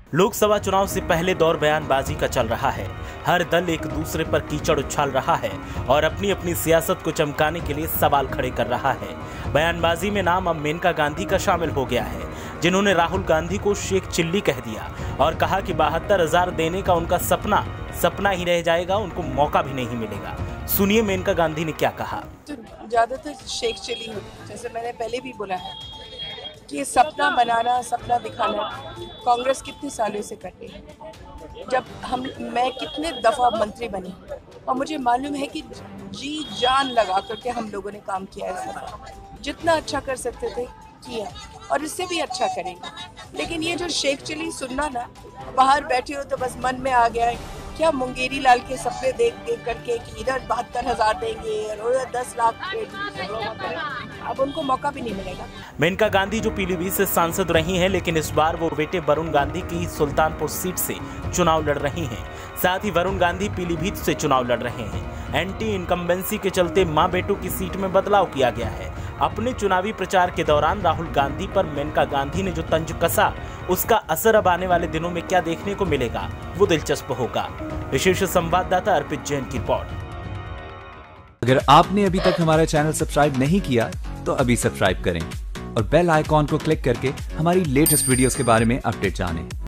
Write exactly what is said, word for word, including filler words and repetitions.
लोकसभा चुनाव से पहले दौर बयानबाजी का चल रहा है। हर दल एक दूसरे पर कीचड़ उछाल रहा है और अपनी अपनी सियासत को चमकाने के लिए सवाल खड़े कर रहा है। बयानबाजी में नाम अब मेनका गांधी का शामिल हो गया है, जिन्होंने राहुल गांधी को शेख चिल्ली कह दिया और कहा कि बहत्तर हजार देने का उनका सपना सपना ही रह जाएगा, उनको मौका भी नहीं मिलेगा। सुनिए मेनका गांधी ने क्या कहा। तो ज्यादातर शेख चिल्ली, जैसे मैंने पहले भी बोला है कि सपना बनाना, सपना दिखाना कांग्रेस कितने सालों से कर रही है। जब हम मैं कितने दफ़ा मंत्री बनी और मुझे मालूम है कि जी जान लगा करके हम लोगों ने काम किया है। जितना अच्छा कर सकते थे किया और इससे भी अच्छा करेंगे। लेकिन ये जो शेख चिल्ली सुनना ना, बाहर बैठे हो तो बस मन में आ गया है क्या मुंगेरी लाल के सपने देख देख करके कि इधर बहत्तर हजार देंगे और उधर दस लाख, अब उनको मौका भी नहीं मिलेगा। मेनका गांधी जो पीलीभीत से सांसद रही हैं, लेकिन इस बार वो बेटे वरुण गांधी की सुल्तानपुर सीट से चुनाव लड़ रही हैं। साथ ही वरुण गांधी पीलीभीत से चुनाव लड़ रहे हैं। एंटी इनकम्बेंसी के चलते मां बेटों की सीट में बदलाव किया गया है। अपने चुनावी प्रचार के दौरान राहुल गांधी पर मेनका गांधी ने जो तंज कसा, उसका असर अब आने वाले दिनों में क्या देखने को मिलेगा वो दिलचस्प होगा। विशेष संवाददाता अर्पित जैन की रिपोर्ट। अगर आपने अभी तक हमारा चैनल सब्सक्राइब नहीं किया तो अभी सब्सक्राइब करें और बेल आइकॉन को क्लिक करके हमारी लेटेस्ट वीडियोस के बारे में अपडेट जानें।